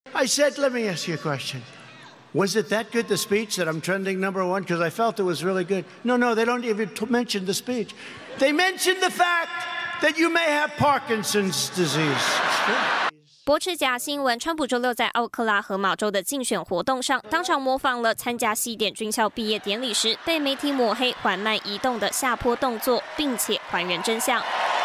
I said, let me ask you a question. Was it that good, the speech, that I'm trending #1? Because I felt it was really good. No, they don't even mention the speech. They mentioned the fact that you may have Parkinson's disease. 驳斥假新闻，川普周六在奥克拉荷马州的竞选活动上，当场模仿了参加西点军校毕业典礼时被媒体抹黑缓慢移动的下坡动作，并且还原真相。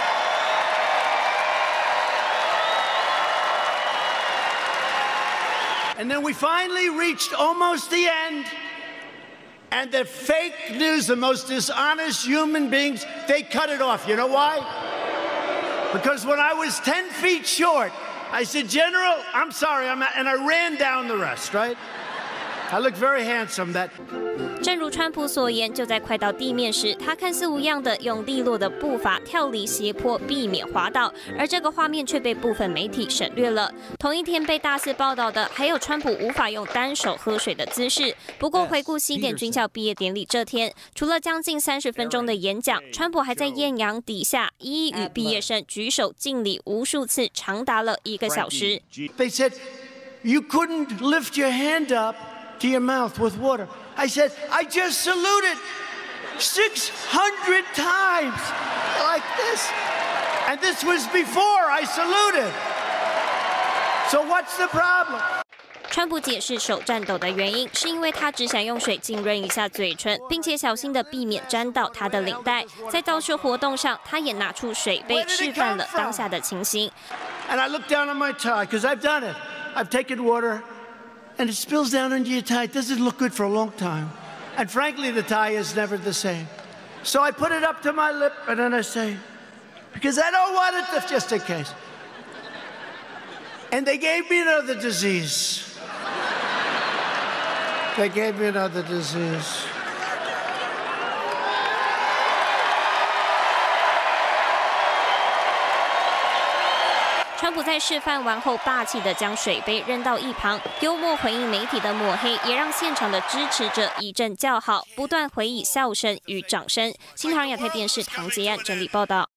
And then we finally reached almost the end. And the fake news, the most dishonest human beings, they cut it off. You know why? Because when I was 10 feet short, I said, General, I'm sorry, and I ran down the rest, right? I look very handsome. That. 正如川普所言，就在快到地面时，他看似无恙的用利落的步伐跳离斜坡，避免滑倒。而这个画面却被部分媒体省略了。同一天被大肆报道的，还有川普无法用单手喝水的姿势。不过，回顾西点军校毕业典礼这天，除了将近30分钟的演讲，川普还在艳阳底下一一与毕业生举手敬礼无数次，长达了1个小时。 They said you couldn't lift your hand up to your mouth with water. I said, I just saluted 600 times like this. And this was before I saluted. So what's the problem? 川普解释手颤抖的原因，是因为他只想用水浸润一下嘴唇，并且小心地避免沾到他的领带。在造势活动上，他也拿出水杯示范了当下的情形。 And I look down on my tie, because I've done it. I've taken water. And it spills down into your tie. It doesn't look good for a long time. And frankly, the tie is never the same. So I put it up to my lip, and then I say, because I don't want it to, just in case. And they gave me another disease. They gave me another disease. 川普在示范完后，霸气地将水杯扔到一旁，幽默回应媒体的抹黑，也让现场的支持者一阵叫好，不断回以笑声与掌声。新唐人亚太电视唐杰安整理报道。